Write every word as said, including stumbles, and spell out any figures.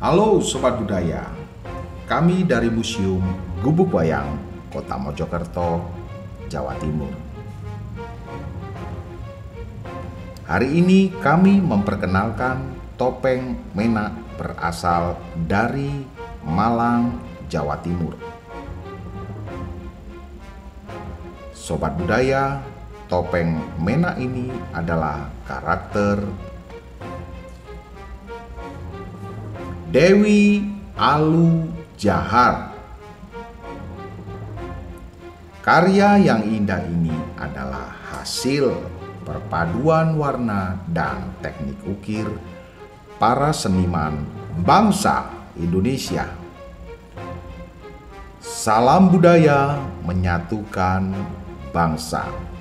Halo Sobat Budaya, kami dari Museum Gubuk Wayang, Kota Mojokerto, Jawa Timur. Hari ini kami memperkenalkan topeng menak berasal dari Malang, Jawa Timur. Sobat Budaya, topeng menak ini adalah karakter Dewi Alu Jahar. Karya yang indah ini adalah hasil perpaduan warna dan teknik ukir para seniman bangsa Indonesia. Salam budaya menyatukan bangsa.